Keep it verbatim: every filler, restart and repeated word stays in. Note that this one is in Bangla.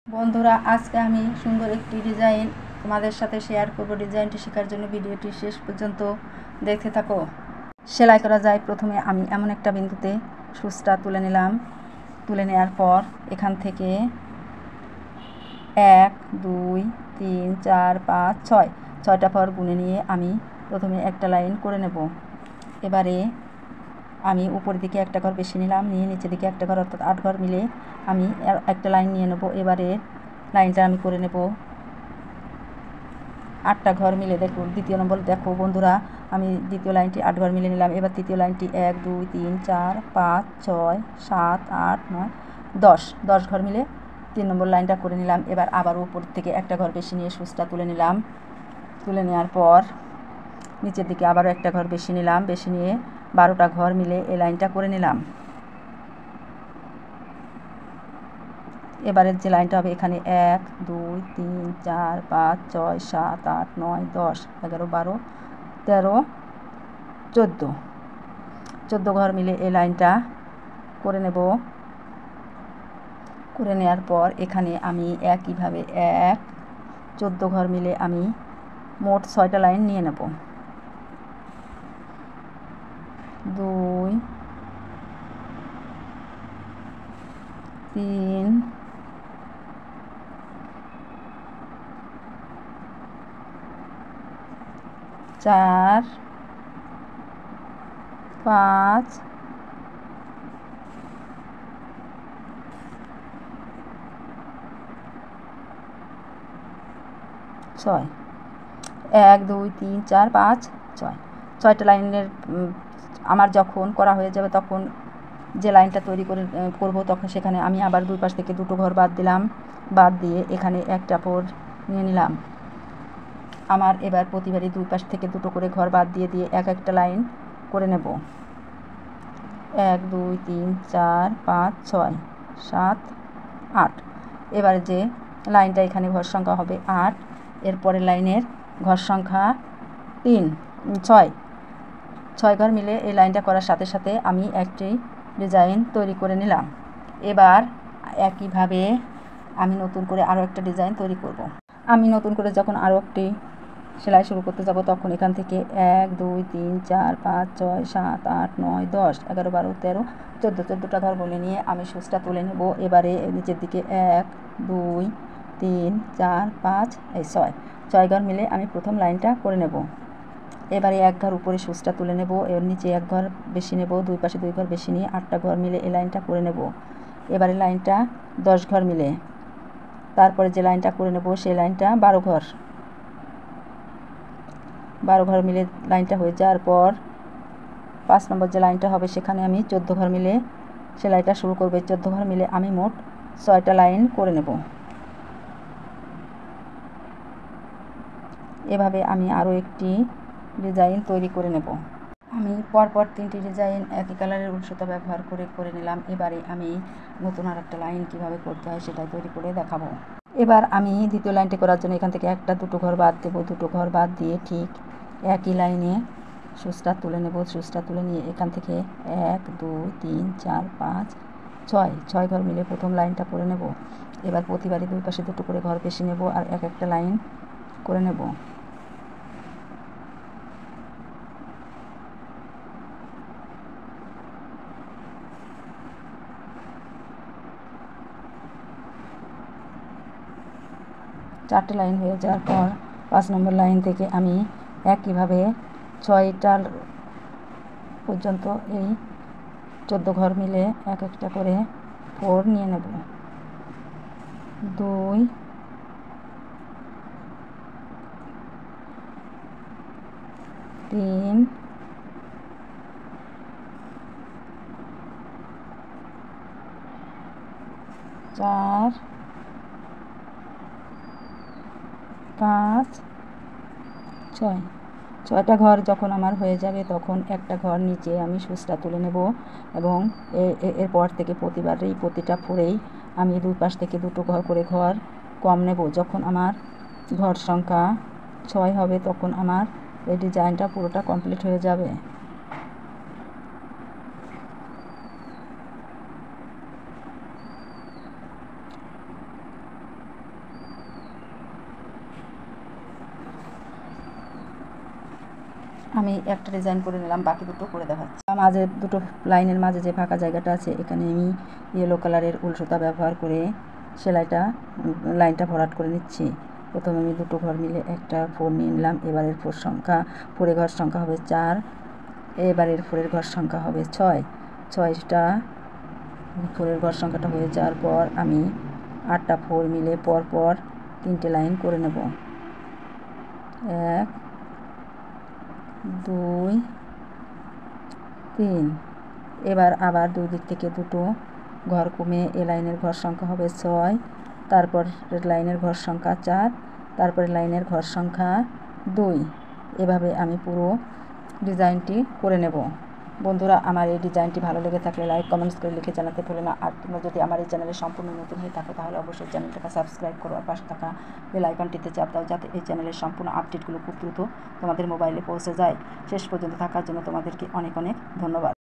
বন্ধুরা, আজকে আমি সুন্দর একটি ডিজাইন তোমাদের সাথে শেয়ার করব। ডিজাইনটি শেখার জন্য ভিডিওটি শেষ পর্যন্ত দেখতে থাকো। সেলাই করা যায়। প্রথমে আমি এমন একটা বিন্দুতে সূচটা তুলে নিলাম। তুলে নেওয়ার পর এখান থেকে এক দুই তিন চার পাঁচ ছয় ছয়টা পর গুনে নিয়ে আমি প্রথমে একটা লাইন করে নেব। এবারে আমি উপরের দিকে একটা ঘর বেশি নিলাম, নিয়ে নিচের দিকে একটা ঘর, অর্থাৎ আট ঘর মিলে আমি একটা লাইন নিয়ে নেব। এবারে লাইনটা আমি করে নেব আটটা ঘর মিলে। দেখো দ্বিতীয় নম্বর, দেখো বন্ধুরা, আমি দ্বিতীয় লাইনটি আট ঘর মিলে নিলাম। এবার তৃতীয় লাইনটি এক দুই তিন চার পাঁচ ছয় সাত আট নয় দশ দশ ঘর মিলে তিন নম্বর লাইনটা করে নিলাম। এবার আবার উপর থেকে একটা ঘর বেশি নিয়ে সূচটা তুলে নিলাম। তুলে নেওয়ার পর নিচের দিকে আবারও একটা ঘর বেশি নিলাম, বেশি নিয়ে বারোটা ঘর মিলে এই লাইনটা করে নিলাম। এবারের যে লাইনটা হবে এখানে এক দুই তিন চার পাঁচ ছয় সাত আট নয় দশ এগারো বারো তেরো চোদ্দো চোদ্দো ঘর মিলে এই লাইনটা করে নেব। করে নেওয়ার পর এখানে আমি একইভাবে এক চোদ্দো ঘর মিলে আমি মোট ছয়টা লাইন নিয়ে নেব। দুই তিন চার পাঁচ ছয় এক দুই তিন চার পাঁচ ছয় ছয়টা লাইনের আমার যখন করা হয়ে যাবে তখন যে লাইনটা তৈরি করে করব তখন সেখানে আমি আবার দুই পাশ থেকে দুটো ঘর বাদ দিলাম। বাদ দিয়ে এখানে একটা পর নিয়ে নিলাম। আমার এবার প্রতিবারই দুই পাশ থেকে দুটো করে ঘর বাদ দিয়ে দিয়ে এক একটা লাইন করে নেব। এক দুই তিন চার পাঁচ ছয় সাত আট এবারে যে লাইনটা এখানে ঘর সংখ্যা হবে আট, এরপরের লাইনের ঘর সংখ্যা তিন ছয় ছয় ঘর মিলে এই লাইনটা করার সাথে সাথে আমি একটি ডিজাইন তৈরি করে নিলাম। এবার একইভাবে আমি নতুন করে আরও একটা ডিজাইন তৈরি করব। আমি নতুন করে যখন আরও একটি সেলাই শুরু করতে যাব তখন এখান থেকে এক দুই তিন চার পাঁচ ছয় সাত আট নয় দশ এগারো বারো তেরো চোদ্দো চোদ্দোটা ঘর বলে নিয়ে আমি সূচটা তুলে নেব। এবারে নিচের দিকে এক দুই তিন চার পাঁচ এই ছয় ছয় ঘর মিলে আমি প্রথম লাইনটা করে নেব। এবারে এক ঘর উপরে সূচটা তুলে নেব। এর নিচে এক ঘর বেশি নেব, দুই পাশে দুই ঘর বেশি নিয়ে আটটা ঘর মিলে এই লাইনটা করে নেব। এবারে লাইনটা দশ ঘর মিলে, তারপরে যে লাইনটা করে নেব সেই লাইনটা বারো ঘর বারো ঘর মিলে লাইনটা হয়ে যাওয়ার পর পাঁচ নম্বর যে লাইনটা হবে সেখানে আমি চোদ্দো ঘর মিলে সেলাইটা শুরু করব। চোদ্দো ঘর মিলে আমি মোট ছয়টা লাইন করে নেব। এভাবে আমি আরও একটি ডিজাইন তৈরি করে নেব। আমি পরপর তিনটি ডিজাইন একই কালারের উল সুতা ব্যবহার করে করে নিলাম। এবারে আমি নতুন আর একটা লাইন কীভাবে করতে হয় সেটাই তৈরি করে দেখাবো। এবার আমি দ্বিতীয় লাইনটি করার জন্য এখান থেকে একটা দুটো ঘর বাদ দেবো। দুটো ঘর বাদ দিয়ে ঠিক একই লাইনে সূচটা তুলে নেব। সূচটা তুলে নিয়ে এখান থেকে এক দুই তিন চার পাঁচ ছয় ছয় ঘর মিলে প্রথম লাইনটা করে নেব। এবার প্রতিবারই দুই পাশে দুটো করে ঘর বেশি নেব আর এক একটা লাইন করে নেব। চারটে লাইন হয়ে যাওয়ার পর পাঁচ নম্বর লাইন থেকে আমি একইভাবে ছয়টা পর্যন্ত এই চোদ্দো ঘর মিলে এক একটা করে ফোর নিয়ে নেব। দুই তিন চার পাঁচ ছয় ছয়টা ঘর যখন আমার হয়ে যাবে তখন একটা ঘর নিচে আমি সূচটা তুলে নেব এবং এরপর থেকে প্রতিবারেই প্রতিটা ফোরেই আমি দুই পাশ থেকে দুটো ঘর করে ঘর কম নেব। যখন আমার ঘর সংখ্যা ছয় হবে তখন আমার এই ডিজাইনটা পুরোটা কমপ্লিট হয়ে যাবে। আমি একটা ডিজাইন করে নিলাম, বাকি দুটো করে দেখাচ্ছি। মাঝে দুটো লাইনের মাঝে যে ফাঁকা জায়গাটা আছে এখানে আমি ইয়েলো কালারের উল সুতা ব্যবহার করে সেলাইটা লাইনটা ভরাট করে নিচ্ছি। প্রথমে আমি দুটো ঘর মিলে একটা ফোর নিয়ে নিলাম। এবারের ফোর সংখ্যা ফোরে ঘর সংখ্যা হবে চার, এবারের ফোরের ঘর সংখ্যা হবে ছয়। ছয়টা ফোরের ঘর সংখ্যাটা হয়ে যাওয়ার পর আমি আটটা ফোর মিলে পর পর তিনটে লাইন করে নেব। এক, দুই, তিন। এবার আবার দুই দিক থেকে দুটো ঘর কমে এ লাইনের ঘর সংখ্যা হবে ছয়, তারপর লাইনের ঘর সংখ্যা চার, তারপরে লাইনের ঘর সংখ্যা দুই। এভাবে আমি পুরো ডিজাইনটি করে নেব। বন্ধুরা, আমার এই ডিজাইনটি ভালো লেগে থাকলে লাইক কমেন্টস করে লিখে জানাতে ভুলো না। আর তোমরা যদি আমার এই চ্যানেলে সম্পূর্ণ নতুন হয়ে থাকো তাহলে অবশ্যই চ্যানেলটাকে সাবস্ক্রাইব করো আর পাশে থাকা বেল আইকনটিতে চাপ দাও, যাতে এই চ্যানেলের সম্পূর্ণ আপডেটগুলো খুব দ্রুত তোমাদের মোবাইলে পৌঁছে যায়। শেষ পর্যন্ত থাকার জন্য তোমাদেরকে অনেক অনেক ধন্যবাদ।